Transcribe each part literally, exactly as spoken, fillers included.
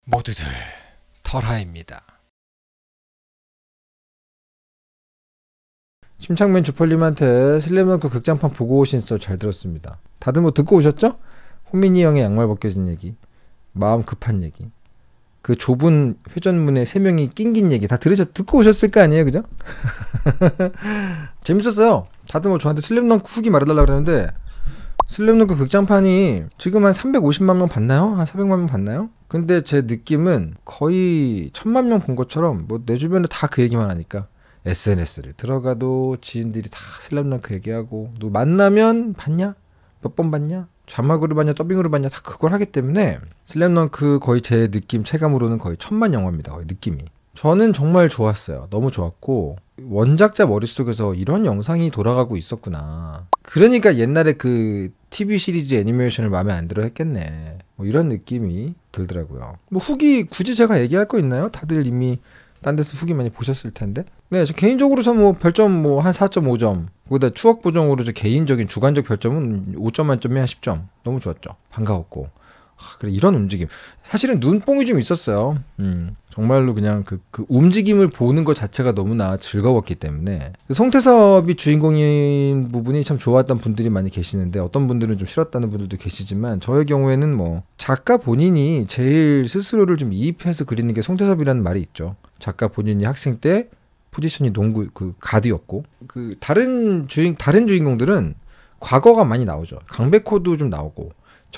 모두들 털하입니다. 심창맨 주펄님한테 슬램덩크 극장판 보고 오신 썰 잘 들었습니다. 다들 뭐 듣고 오셨죠? 호민이 형의 양말 벗겨진 얘기, 마음 급한 얘기, 그 좁은 회전문에 세 명이 낑긴 얘기 다 들으셨, 듣고 오셨을 거 아니에요, 그죠? 재밌었어요. 다들 뭐 저한테 슬램덩크 후기 말해달라고 그러는데, 슬램덩크 극장판이 지금 한 삼백오십만 명 봤나요? 한 사백만 명 봤나요? 근데 제 느낌은 거의 천만 명 본 것처럼 뭐 내 주변에 다 그 얘기만 하니까 에스엔에스를 들어가도 지인들이 다 슬램덩크 얘기하고, 너 만나면 봤냐? 몇 번 봤냐? 자막으로 봤냐? 더빙으로 봤냐? 다 그걸 하기 때문에 슬램덩크 거의 제 느낌 체감으로는 거의 천만 영화입니다. 거의 느낌이. 저는 정말 좋았어요. 너무 좋았고, 원작자 머릿속에서 이런 영상이 돌아가고 있었구나. 그러니까 옛날에 그 티비 시리즈 애니메이션을 마음에 안 들어 했겠네. 뭐 이런 느낌이 들더라고요. 뭐 후기 굳이 제가 얘기할 거 있나요? 다들 이미 딴 데서 후기 많이 보셨을 텐데. 네, 저 개인적으로서 뭐 별점 뭐 한 사 점 오 점. 거기다 추억 보정으로 저 개인적인 주관적 별점은 오 점 만점에 한 십 점. 너무 좋았죠. 반가웠고. 하, 그래, 이런 움직임. 사실은 눈뽕이 좀 있었어요. 음, 정말로 그냥 그, 그 움직임을 보는 것 자체가 너무나 즐거웠기 때문에. 그 송태섭이 주인공인 부분이 참 좋았던 분들이 많이 계시는데, 어떤 분들은 좀 싫었다는 분들도 계시지만, 저의 경우에는 뭐 작가 본인이 제일 스스로를 좀 이입해서 그리는 게 송태섭이라는 말이 있죠. 작가 본인이 학생 때 포지션이 농구 그 가드였고, 그 다른 주인 다른 주인공들은 과거가 많이 나오죠. 강백호도 좀 나오고,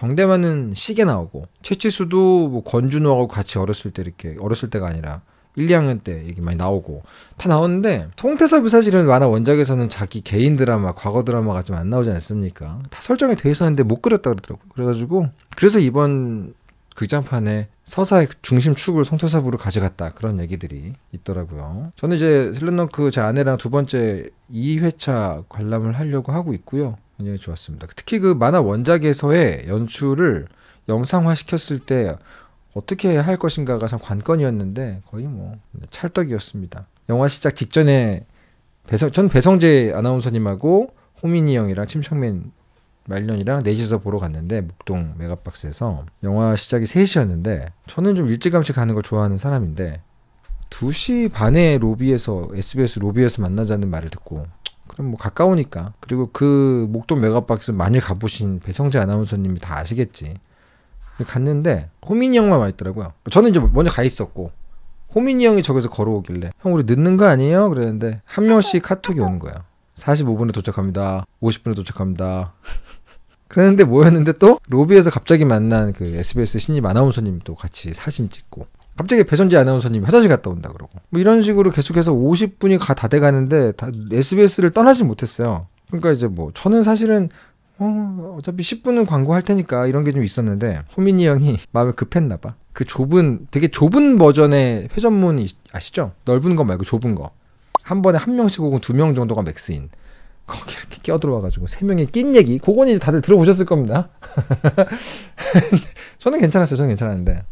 정대만은 시계 나오고, 최치수도 뭐 권준호하고 같이 어렸을 때, 이렇게 어렸을 때가 아니라 일, 이 학년 때 얘기 많이 나오고 다 나오는데, 송태섭이 사실은 만화 원작에서는 자기 개인 드라마, 과거 드라마가 좀 안 나오지 않습니까? 다 설정이 돼 있었는데 못 그렸다 그러더라고요. 그래가지고 그래서 이번 극장판에 서사의 중심축을 송태섭으로 가져갔다, 그런 얘기들이 있더라고요. 저는 이제 슬램덩크 제 아내랑 두 번째 이 회차 관람을 하려고 하고 있고요. 굉장히 좋았습니다. 특히 그 만화 원작에서의 연출을 영상화 시켰을 때 어떻게 할 것인가가 참 관건이었는데 거의 뭐 찰떡이었습니다. 영화 시작 직전에 배성, 전 배성재 아나운서님하고 호민이 형이랑 침착맨 말년이랑 넷이서 보러 갔는데, 목동 메가박스에서 영화 시작이 세 시였는데, 저는 좀 일찌감치 가는 걸 좋아하는 사람인데 두 시 반에 로비에서, 에스비에스 로비에서 만나자는 말을 듣고, 그럼 뭐 가까우니까, 그리고 그 목동 메가박스 많이 가보신 배성재 아나운서님이 다 아시겠지. 갔는데 호민이 형만 와 있더라고요. 저는 이제 먼저 가 있었고, 호민이 형이 저기서 걸어오길래 형 우리 늦는 거 아니에요? 그랬는데 한 명씩 카톡이 오는 거예요. 사십오 분에 도착합니다. 오십 분에 도착합니다. 그랬는데 뭐였는데, 또 로비에서 갑자기 만난 그 에스비에스 신입 아나운서님도 같이 사진 찍고, 갑자기 배선재 아나운서님이 화장실 갔다 온다 그러고, 뭐 이런 식으로 계속해서 오십 분이 다 돼가는데 다 에스비에스를 떠나지 못했어요. 그러니까 이제 뭐 저는 사실은 어, 어차피 십 분은 광고할 테니까 이런 게 좀 있었는데, 호민이 형이 마음이 급했나 봐. 그 좁은, 되게 좁은 버전의 회전문 아시죠? 넓은 거 말고 좁은 거. 한 번에 한 명씩 혹은 두 명 정도가 맥스인, 거기 이렇게 끼어들어와가지고 세 명이 낀 얘기, 그건 이제 다들 들어보셨을 겁니다. 저는 괜찮았어요. 저는 괜찮았는데,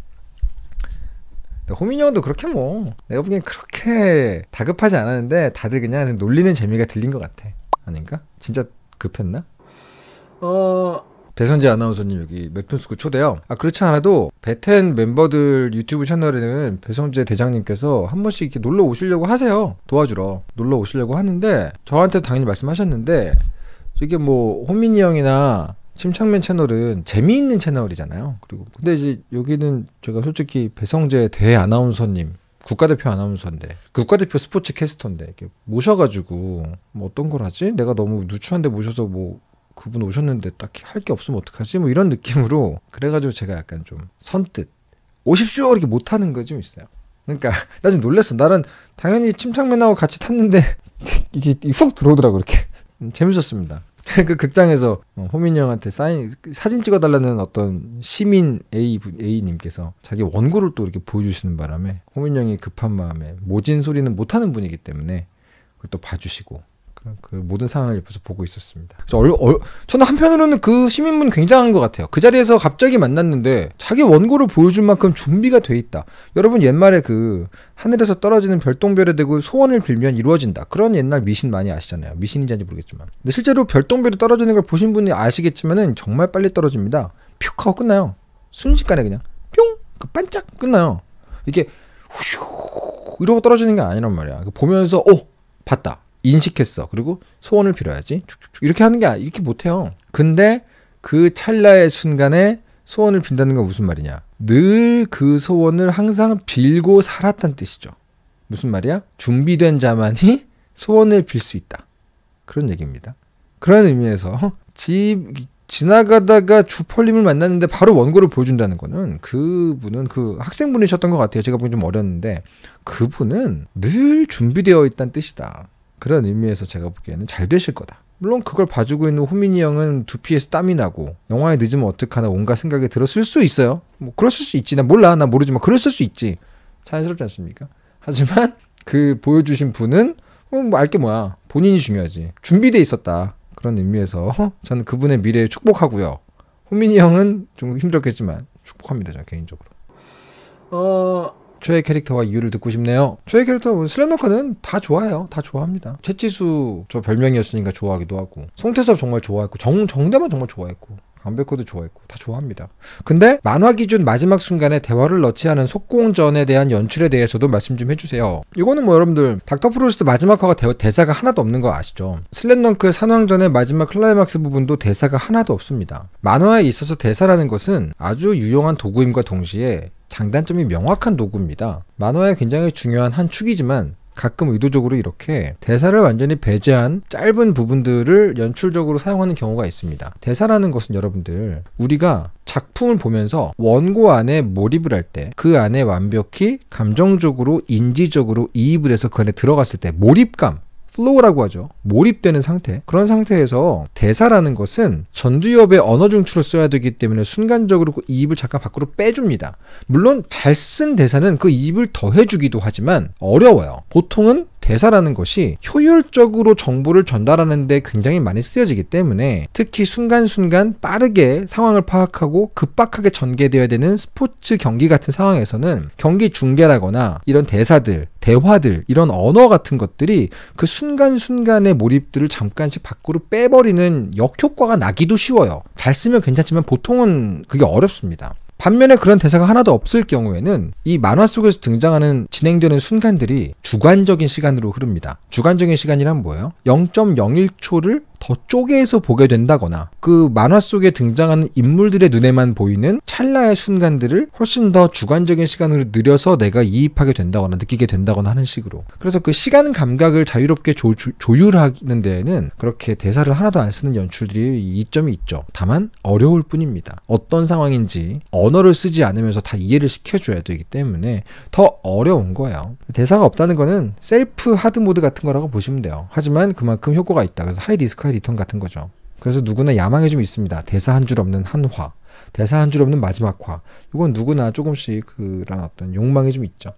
호민이 형도 그렇게 뭐 내가 보기엔 그렇게 다급하지 않았는데, 다들 그냥 놀리는 재미가 들린 것 같아. 아닌가? 진짜 급했나? 어... 배선재 아나운서님 여기 맵툰스쿨 초대요. 아, 그렇지 않아도 베텐 멤버들 유튜브 채널에는 배선재 대장님께서 한 번씩 이렇게 놀러 오시려고 하세요. 도와주러 놀러 오시려고 하는데, 저한테 당연히 말씀하셨는데, 이게 뭐 호민이 형이나 침착맨 채널은 재미있는 채널이잖아요. 그리고 근데 이제 여기는 제가 솔직히 배성재 대 아나운서님, 국가대표 아나운서인데, 국가대표 스포츠 캐스터인데 이렇게 모셔가지고 뭐 어떤 걸 하지? 내가 너무 누추한데 모셔서 뭐 그분 오셨는데 딱히 할 게 없으면 어떡하지? 뭐 이런 느낌으로, 그래가지고 제가 약간 좀 선뜻 오십시오 이렇게 못하는 거 좀 있어요. 그러니까 나 지금 놀랬어. 나는 당연히 침착맨하고 같이 탔는데 이게 훅 들어오더라고 이렇게. 재밌었습니다. 그 극장에서 호민이 형한테 사인, 사진 찍어달라는 어떤 시민 A, A님께서 자기 원고를 또 이렇게 보여주시는 바람에, 호민이 형이 급한 마음에 모진 소리는 못하는 분이기 때문에 그걸 또 봐주시고, 그 모든 상황을 옆에서 보고 있었습니다. 얼, 얼, 저는 한편으로는 그 시민분 굉장한 것 같아요. 그 자리에서 갑자기 만났는데 자기 원고를 보여줄 만큼 준비가 돼 있다. 여러분 옛말에 그 하늘에서 떨어지는 별똥별에 대고 소원을 빌면 이루어진다, 그런 옛날 미신 많이 아시잖아요. 미신인지 아닌지 모르겠지만, 근데 실제로 별똥별이 떨어지는 걸 보신 분이 아시겠지만은 정말 빨리 떨어집니다. 퓨 하고 끝나요. 순식간에 그냥 뿅 그 반짝 끝나요. 이게 후슈 이러고 떨어지는 게 아니란 말이야. 보면서 어 봤다 인식했어. 그리고 소원을 빌어야지. 축축축 이렇게 하는 게 아니, 이렇게 못해요. 근데 그 찰나의 순간에 소원을 빈다는 건 무슨 말이냐? 늘 그 소원을 항상 빌고 살았다는 뜻이죠. 무슨 말이야? 준비된 자만이 소원을 빌 수 있다. 그런 얘기입니다. 그런 의미에서 집 지나가다가 주펄님을 만났는데 바로 원고를 보여준다는 거는 그분은 그 학생분이셨던 것 같아요. 제가 보기 좀 어렸는데 그분은 늘 준비되어 있다는 뜻이다. 그런 의미에서 제가 보기에는 잘 되실 거다. 물론 그걸 봐주고 있는 호민이 형은 두피에서 땀이 나고 영화에 늦으면 어떡하나 온갖 생각이 들었을 수 있어요. 뭐 그랬을 수 있지. 나 몰라. 나 모르지만 그랬을 수 있지. 자연스럽지 않습니까? 하지만 그 보여주신 분은 어, 뭐 알게 뭐야. 본인이 중요하지. 준비돼 있었다. 그런 의미에서 저는 그분의 미래에 축복하고요. 호민이 형은 좀 힘들었겠지만 축복합니다. 저는 개인적으로. 어... 최애 캐릭터와 이유를 듣고 싶네요. 최애 캐릭터 슬램덩크는 다 좋아해요. 다 좋아합니다. 채치수 저 별명이었으니까 좋아하기도 하고 송태섭 정말 좋아했고 정, 정대만 정말 좋아했고 강백호도 좋아했고 다 좋아합니다. 근데 만화 기준 마지막 순간에 대화를 넣지 않은 속공전에 대한 연출에 대해서도 말씀 좀 해주세요. 이거는 뭐 여러분들 닥터 프로스트 마지막 화가 대, 대사가 하나도 없는 거 아시죠? 슬램덩크의 산왕전의 마지막 클라이막스 부분도 대사가 하나도 없습니다. 만화에 있어서 대사라는 것은 아주 유용한 도구임과 동시에 장단점이 명확한 도구입니다. 만화에 굉장히 중요한 한 축이지만 가끔 의도적으로 이렇게 대사를 완전히 배제한 짧은 부분들을 연출적으로 사용하는 경우가 있습니다. 대사라는 것은 여러분들 우리가 작품을 보면서 원고 안에 몰입을 할 때 그 안에 완벽히 감정적으로 인지적으로 이입을 해서 그 안에 들어갔을 때 몰입감 플로우라고 하죠. 몰입되는 상태. 그런 상태에서 대사라는 것은 전두엽의 언어 중추를 써야 되기 때문에 순간적으로 그 이입을 잠깐 밖으로 빼줍니다. 물론 잘 쓴 대사는 그 이입을 더해주기도 하지만 어려워요. 보통은 대사라는 것이 효율적으로 정보를 전달하는 데 굉장히 많이 쓰여지기 때문에 특히 순간순간 빠르게 상황을 파악하고 급박하게 전개되어야 되는 스포츠 경기 같은 상황에서는 경기 중계라거나 이런 대사들, 대화들, 이런 언어 같은 것들이 그 순간순간의 몰입들을 잠깐씩 밖으로 빼버리는 역효과가 나기도 쉬워요. 잘 쓰면 괜찮지만 보통은 그게 어렵습니다. 반면에 그런 대사가 하나도 없을 경우에는 이 만화 속에서 등장하는 진행되는 순간들이 주관적인 시간으로 흐릅니다. 주관적인 시간이란 뭐예요? 영 점 영일 초를 더 쪼개서 보게 된다거나 그 만화 속에 등장하는 인물들의 눈에만 보이는 찰나의 순간들을 훨씬 더 주관적인 시간으로 느려서 내가 이입하게 된다거나 느끼게 된다거나 하는 식으로. 그래서 그 시간 감각을 자유롭게 조, 조, 조율하는 데에는 그렇게 대사를 하나도 안 쓰는 연출들이 이점이 있죠. 다만 어려울 뿐입니다. 어떤 상황인지 언어를 쓰지 않으면서 다 이해를 시켜줘야 되기 때문에 더 어려운 거예요. 대사가 없다는 거는 셀프 하드 모드 같은 거라고 보시면 돼요. 하지만 그만큼 효과가 있다. 그래서 하이 리스크 리턴 같은 거죠. 그래서 누구나 야망이 좀 있습니다. 대사 한 줄 없는 한 화, 대사 한 줄 없는 마지막 화. 이건 누구나 조금씩 그런 어떤 욕망이 좀 있죠.